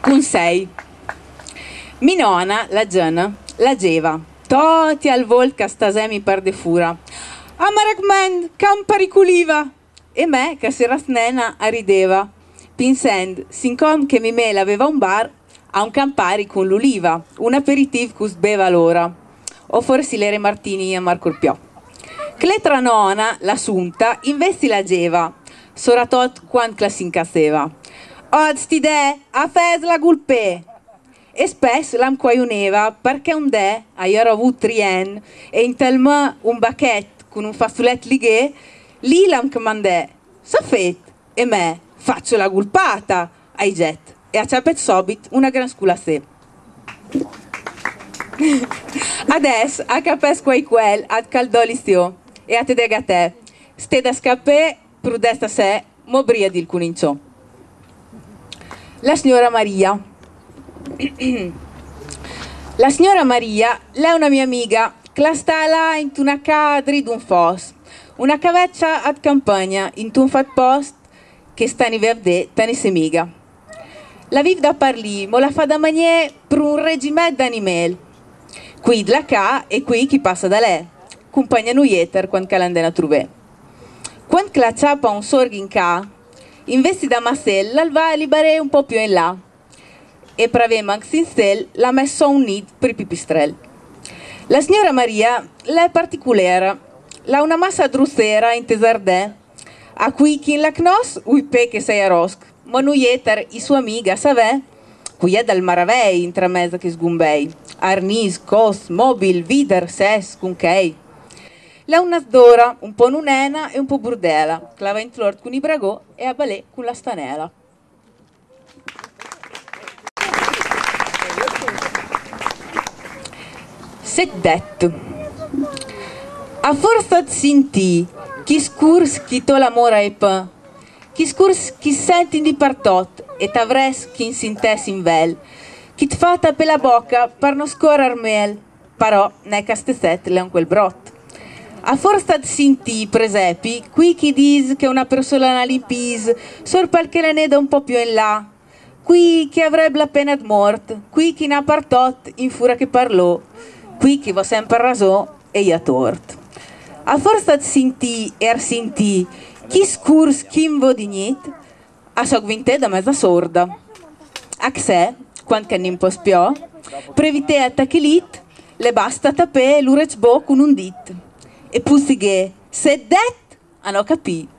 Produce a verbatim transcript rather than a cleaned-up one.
Con sei. Mi nonna, la Giana, l'ageva. Toti al vol che stasemi per de fura. A Maracman, campariculiva. E me, che si rasnena, arrideva. Pinsend, sincom che mi me l'aveva un bar, a un campari con l'uliva, un aperitif cus beva l'ora. O forse l'ere Martini a Marco il Piò. Cletra nona, l'assunta, investi la geva. Soratot quant la s'incaseva. Od st'idee, a fes la gulpè. E spesso l'am quaioneva perché un dè, a io ero avuto trien, e in telma un bacchet con un fazzolet lighe, lì l'am comandè. Sa fet, e me, faccio la gulpata, ai jet, e a ciapet sobit una gran scula a sé. Adesso, a capes quai quel, ad caldolistio, e a te dega te, ste da scappè, prudesta se, mobria di il cuninciò. La signora Maria. La signora Maria, lei è una mia amica, che la sta là in una cadri d'un fos, una caveccia ad campagna, in un fat post, che sta in verde, tani semiga. La vive da parlì, mo la fa da manier per un regimet d'animel. Qui la ca e qui chi passa da lei, compagna nuieter quando calandena truvè. Quando la ciapa un sorghi in ca, investi da Massel, la va a liberare un po' più in là. E pravema anche in sel l'ha messo un nid per i pipistrel. La signora Maria è particolare, l'ha una massa drussera in tesardè, a cui chi la cnos uipe che sei a rosc, ma nuieter i suoi amiga savè, qui è dal maravei in tramezza che sgumbei, arnis, cos, mobil, vider, ses, con chei. L'ha una d'ora, un po' nunena e un po' burdela, che la va in flort con i bragò e a balè con la stanela. S'è detto, a forza di sentì chi scurs chi to l'amore e pa, chi scurs chi senti di partot e t'avres chi insintes in vel, chi t'fata per la bocca per non scorrer mel, però ne castesset le un quel brot. A forza di sentì, presepi, qui chi dis che una persona lipis, sor perché le ne da un po' più in là, qui chi avrebbe la pena di mort, qui chi n'ha partot in fura che parlò, qui chi va sempre rasò e io tort. A forza di sentì e ar sentì chi scurs chi invo di nit, a so vinte da mezza sorda. A se, quando che non può spiò, previte a tachilit, le basta tapè l'urec bo con un dit. E pussighe, se det, a no capì.